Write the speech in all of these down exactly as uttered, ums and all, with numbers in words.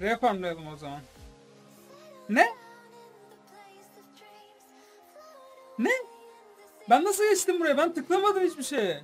Reformlayalım o zaman. Ne? Ne? Ben nasıl geçtim buraya? Ben tıklamadım hiçbir şeye.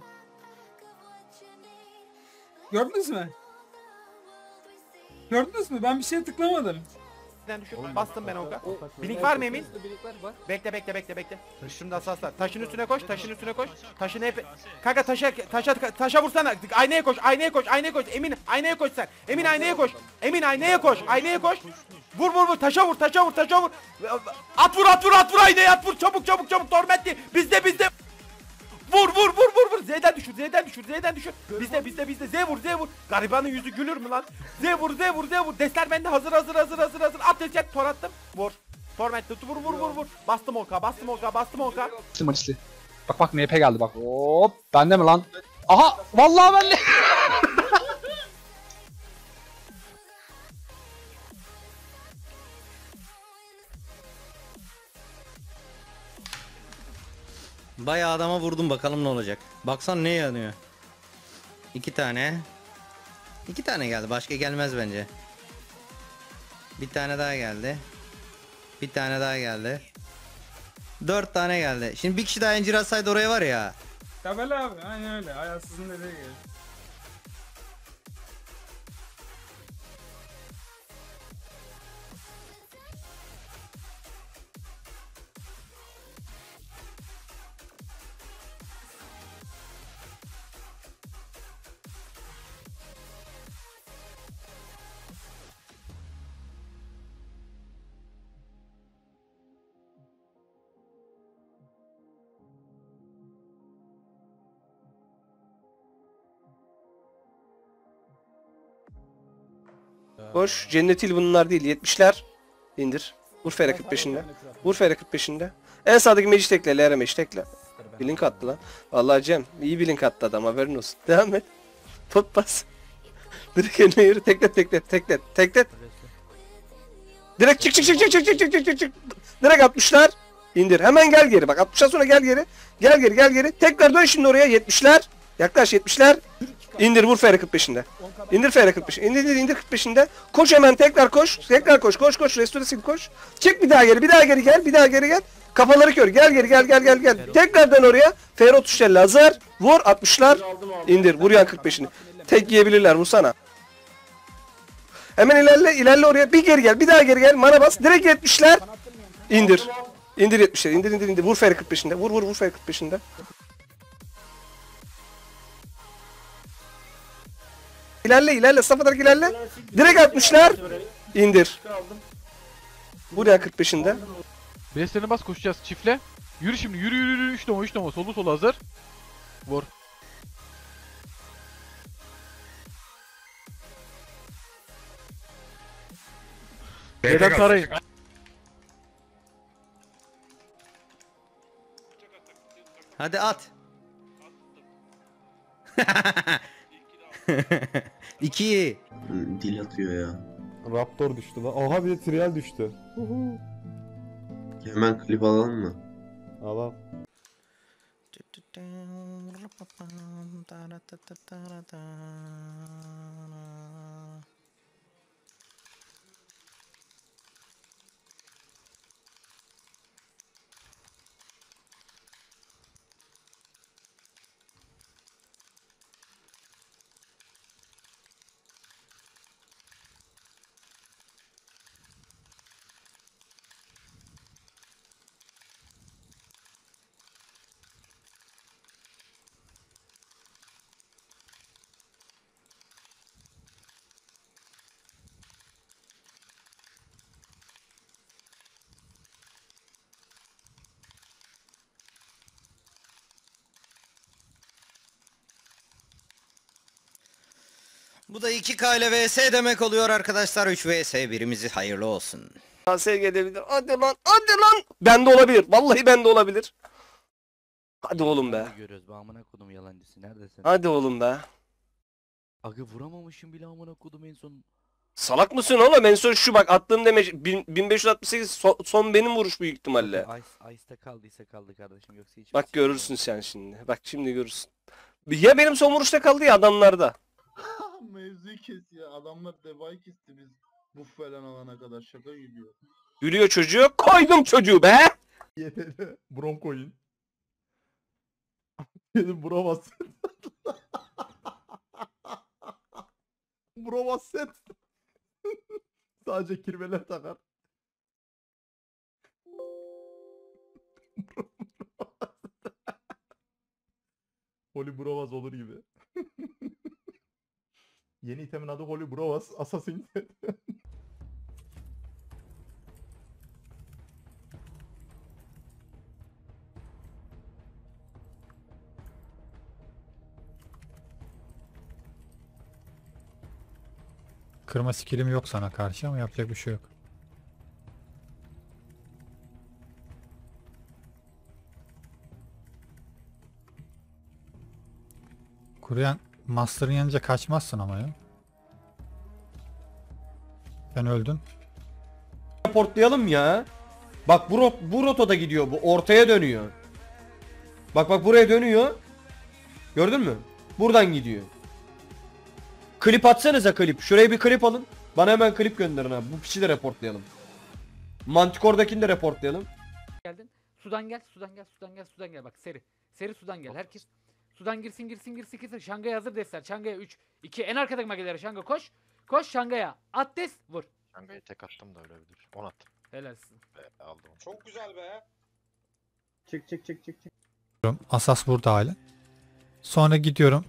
Gördünüz mü? Gördünüz mü? Ben bir şeye tıklamadım. Düşür. Bastım ben oka. Blink var mı Emin? Bekle bekle bekle bekle. Şunu da asaslar. Taşın üstüne koş, taşın üstüne koş. Taşını hep... Kanka taşa, taşa, taşa vursana. Aynaya koş, aynaya koş, aynaya koş. Emin, aynaya koş sen. Emin aynaya koş. Emin aynaya koş, aynaya koş. Vur vur vur, taşa vur, taşa vur, taşa vur. At vur, at vur, at vur, aynaya at vur. Çabuk çabuk çabuk, tormentli. Bizde bizde. Vur vur vur vur vur. Z'den düşür, Z'den düşür, Z'den düşür. Bizde bizde bizde. Z vur, Z vur. Garibanın yüzü gülür mü lan? Z vur, Z vur, Z vur. Desler bende, hazır hazır hazır hazır hazır. At destek, tor attım. Vur. Torment vur vur vur vur. Bastım oka, bastım oka, bastım oka. Maçlı. Bak bak M P geldi bak. Hop. Bende mi lan? Aha vallahi bende. Bayağı adama vurdum, bakalım ne olacak. Baksan ne yanıyor. İki tane. İki tane geldi. Başka gelmez bence. Bir tane daha geldi. Bir tane daha geldi. Dört tane geldi. Şimdi bir kişi daha incir atsaydı oraya var ya. Tabela abi. Aynen öyle. Ayarsızın dediği gibi. Koş. Cennetil bunlar değil. yetmişler. İndir. Vur Fera kırk beşinde. Vur Fera kırk beşinde. En sağdaki meci tekle. L R meci tekle. Bir link attı lan. Vallahi Cem iyi bir link attı adam, haberin olsun. Devam et. Pot bas. Direkt eline yürü. Teklet teklet teklet. Teklet. Direkt çık çık çık çık çık çık çık çık çık çık. Direkt altmışlar. İndir. Hemen gel geri. Bak altmıştan sonra gel geri. Gel geri gel geri. Tekrar dön şimdi oraya. yetmişler. Yaklaş yetmişler. İndir vur F R kırk beşinde. İndir F R kırk beş. İndir indir indir kırk beşinde. Koş hemen tekrar koş. Tekrar koş koş koş. Restore sil koş. Çık bir daha geri. Bir daha geri gel. Bir daha geri gel. Kafaları kör. Gel geri gel gel gel gel. Tekrardan oraya. F R otuz elli hazır. Vur altmışlar. İndir. Vur yan kırk beşini. Tek yiyebilirler. Vursana. Hemen ilerle. İlerle oraya. Bir geri gel. Bir daha geri gel. Mana bas. Direkt yetmişler. İndir. İndir yetmişler. İndir indir indir. Vur F R kırk beşinde. Vur vur vur F R kırk beşinde. İlerle ilerle safa tarafı ilerle. Direkt atmışlar. İndir. Buraya kırk beşinde. Beslerini bas, koşacağız çiftle. Yürü şimdi, yürü yürü yürü. üç noma üç noma, solu solu hazır. Vur. Neden tarayın? Hadi at. İki. Dil atıyor ya. Raptor düştü lan. Oha bir de trial düştü. Hemen klip alalım mı? Alam. Bu da iki K ile V S demek oluyor arkadaşlar. üç V S birimizi hayırlı olsun. A S gelebilir. Hadi lan. Hadi lan. Bende olabilir. Vallahi bende olabilir. Hadi oğlum be. Görüyoruz be amına kodum yalancısı, neredesin? Hadi oğlum be. Aga vuramamışım bile amına kodum en son. Salak mısın oğlum? En son şu bak attığım demeç bin beş yüz altmış sekiz son, son benim vuruş büyük ihtimalle. Ice, Ice'da kaldıysa kaldı kardeşim, yoksa hiç. Bak görürsün sen şimdi. Bak şimdi görürsün. Ya benim son vuruşta kaldı ya adamlarda. Mevzuyu kes ya. Adamlar debayı kesti biz. Bu falan alana kadar şaka gidiyor. Yürüyor çocuğu. Koydum çocuğu be. Yedi. Broncoin. Yedi Brovas. Brovas set. Sadece kirveler takar. Holy Brovaz olur gibi. Yeni itemin adı Holy Brovaz Assassin. Kırma skillim yok sana karşı ama yapacak bir şey yok. Kuruyan Master'ın yanınca kaçmazsın ama ya. Ben öldüm. Raportlayalım ya. Bak bu, rot bu rotada gidiyor, bu ortaya dönüyor. Bak bak buraya dönüyor. Gördün mü? Buradan gidiyor. Klip atsanıza klip. Şuraya bir klip alın. Bana hemen klip gönderin abi. Bu piçi de reportlayalım. Manticore'dakini de reportlayalım. Geldin. Sudan gel, sudan gel, sudan gel, sudan gel. Bak seri. Seri sudan gel. Herkes sudan girsin, girsin, girsin, girsin. Şangaya hazır desler. Şangaya üç, iki. En arkadaki magelere Şanga koş. Koş Şangaya. At des, vur. Şangayı tek attım da ölebilir. on at. Helalsin. Be, aldım onu. Çok güzel be. Çık çık çık çık çık. Asas burada hala. Sonra gidiyorum.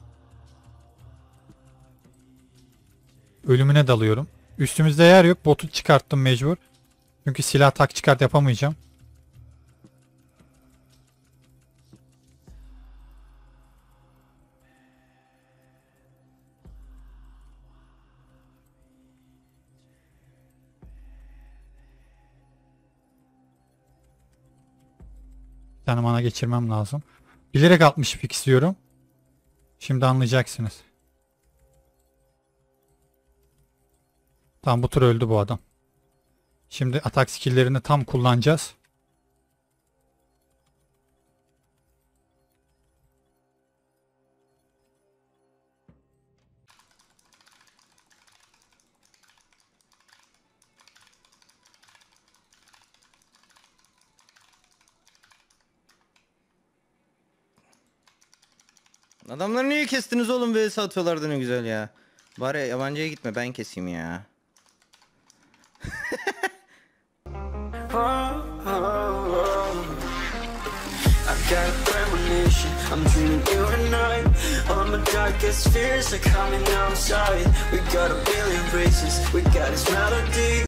Ölümüne dalıyorum. Üstümüzde yer yok. Botu çıkarttım mecbur. Çünkü silah tak çıkart yapamayacağım. Bir tane mana geçirmem lazım. Bilerek altmış fixliyorum. Şimdi anlayacaksınız. Tamam bu tur öldü bu adam. Şimdi atak skill'lerini tam kullanacağız. Adamları niye kestiniz oğlum? Vs atıyorlardı ne güzel ya. Bari yabancıya gitme, ben keseyim ya. Got a premonition, I'm dreaming you and I. All my darkest fears are coming outside. We got a billion races, we got this melody.